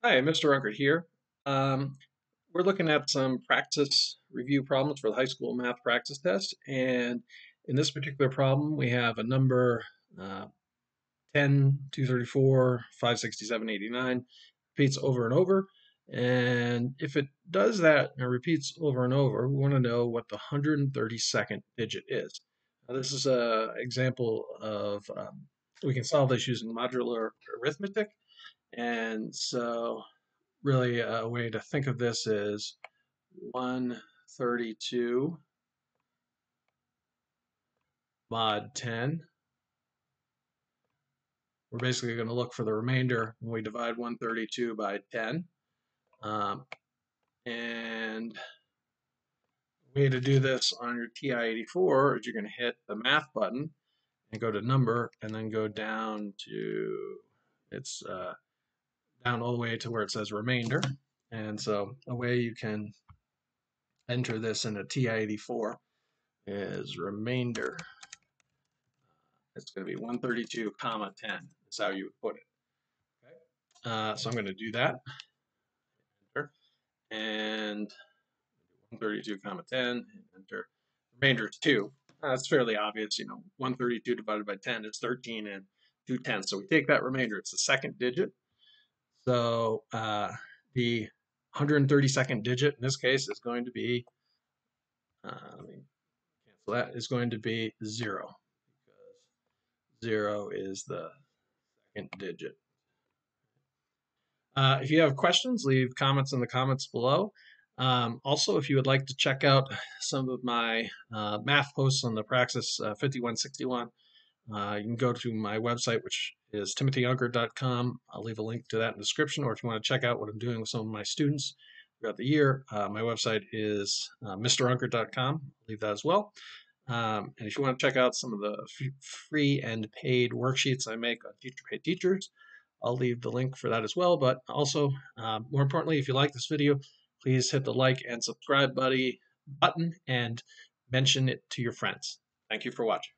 Hi, Mr. Runkert here. Um, we're looking at some practice review problems for the high school math practice test. And in this particular problem, we have a number uh, 10, 234, 567, 89, repeats over and over. And if it does that and repeats over and over, we want to know what the 132nd digit is. Now, this is an example of we can solve this using modular arithmetic. And so really a way to think of this is 132 mod 10. We're basically going to look for the remainder when we divide 132 by 10. And the way to do this on your TI-84 is you're going to hit the math button and go to number and then go down to, it's down all the way to where it says remainder. And so a way you can enter this in a TI-84 is remainder. It's going to be 132 comma 10 is how you would put it. Okay. So I'm going to do that. Enter. And 132 comma 10, enter. Remainder is 2. That's fairly obvious. 132 divided by 10 is 13 and 2/10. So we take that remainder. It's the second digit. So the 132nd digit in this case is going to be, let me cancel that, is going to be 0. Because 0 is the second digit. If you have questions, leave comments in the comments below. Also, if you would like to check out some of my math posts on the Praxis 5161, you can go to my website, which is timothyyunkert.com. I'll leave a link to that in the description, or if you want to check out what I'm doing with some of my students throughout the year, my website is mrunkert.com. I'll leave that as well. And if you want to check out some of the free and paid worksheets I make on Teacher Pay Teachers, I'll leave the link for that as well. But also, more importantly, if you like this video, please hit the like and subscribe button and mention it to your friends. Thank you for watching.